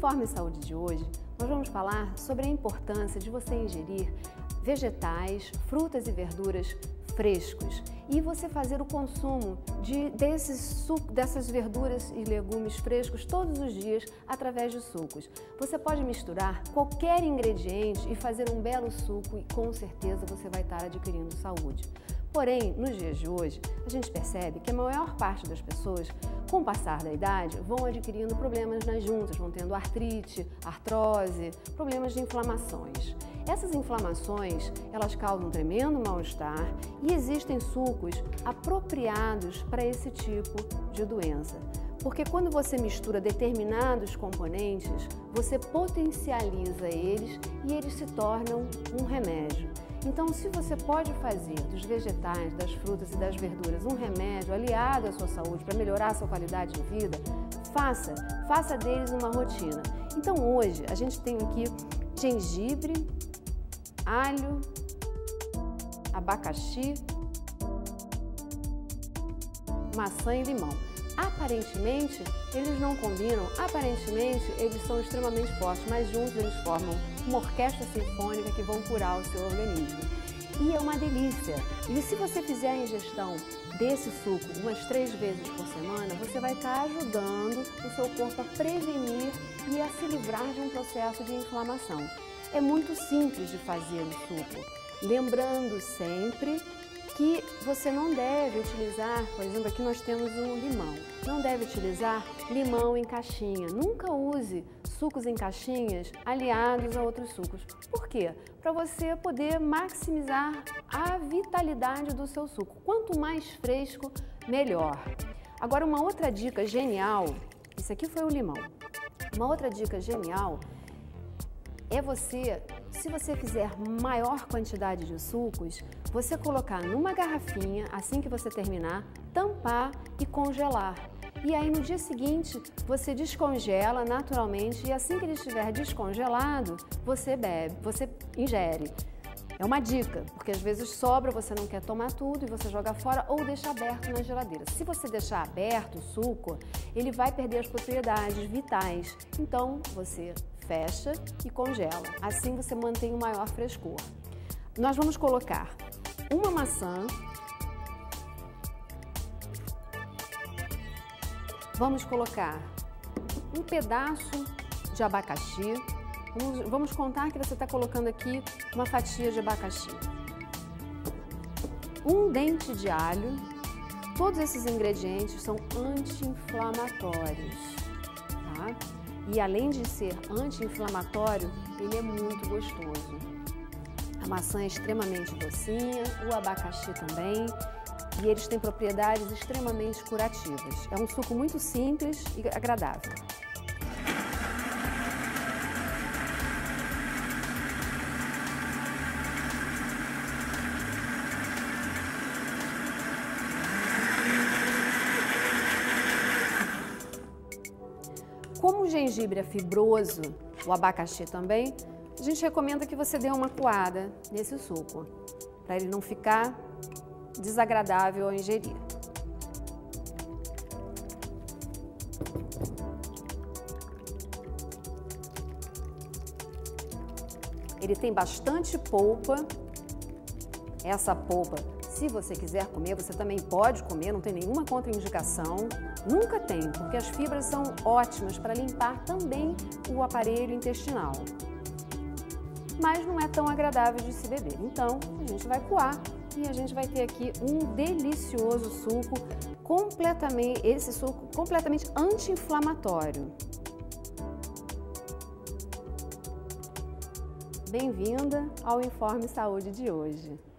Informe Saúde de hoje, nós vamos falar sobre a importância de você ingerir vegetais, frutas e verduras frescos e você fazer o consumo dessas verduras e legumes frescos todos os dias através de sucos. Você pode misturar qualquer ingrediente e fazer um belo suco e com certeza você vai estar adquirindo saúde. Porém, nos dias de hoje, a gente percebe que a maior parte das pessoas, com o passar da idade, vão adquirindo problemas nas juntas, vão tendo artrite, artrose, problemas de inflamações. Essas inflamações, elas causam um tremendo mal-estar e existem sucos apropriados para esse tipo de doença. Porque quando você mistura determinados componentes, você potencializa eles e eles se tornam um remédio. Então, se você pode fazer dos vegetais, das frutas e das verduras um remédio aliado à sua saúde para melhorar a sua qualidade de vida, faça deles uma rotina. Então, hoje a gente tem aqui gengibre, alho, abacaxi, maçã e limão. Aparentemente, eles não combinam, aparentemente eles são extremamente fortes, mas juntos eles formam uma orquestra sinfônica que vão curar o seu organismo. E é uma delícia! E se você fizer a ingestão desse suco umas 3 vezes por semana, você vai estar ajudando o seu corpo a prevenir e a se livrar de um processo de inflamação. É muito simples de fazer o suco, lembrando sempre que você não deve utilizar, por exemplo, aqui nós temos um limão. Não deve utilizar limão em caixinha. Nunca use sucos em caixinhas aliados a outros sucos. Por quê? Para você poder maximizar a vitalidade do seu suco. Quanto mais fresco, melhor. Agora, uma outra dica genial, isso aqui foi o limão. Uma outra dica genial é você, se você fizer maior quantidade de sucos, você colocar numa garrafinha, assim que você terminar, tampar e congelar. E aí no dia seguinte você descongela naturalmente e assim que ele estiver descongelado, você bebe, você ingere. É uma dica, porque às vezes sobra, você não quer tomar tudo e você joga fora ou deixa aberto na geladeira. Se você deixar aberto o suco, ele vai perder as propriedades vitais. Então você fecha e congela. Assim você mantém o maior frescor. Nós vamos colocar uma maçã, vamos colocar um pedaço de abacaxi, vamos contar que você está colocando aqui uma fatia de abacaxi, um dente de alho. Todos esses ingredientes são anti-inflamatórios, tá? E além de ser anti-inflamatório, ele é muito gostoso. A maçã é extremamente docinha, o abacaxi também, e eles têm propriedades extremamente curativas. É um suco muito simples e agradável. Como o gengibre é fibroso, o abacaxi também, a gente recomenda que você dê uma coada nesse suco, para ele não ficar desagradável ao ingerir. Ele tem bastante polpa. Essa polpa, se você quiser comer, você também pode comer, não tem nenhuma contraindicação. Nunca tem, porque as fibras são ótimas para limpar também o aparelho intestinal. Mas não é tão agradável de se beber. Então, a gente vai coar e a gente vai ter aqui um delicioso suco, esse suco completamente anti-inflamatório. Bem-vinda ao Informe Saúde de hoje.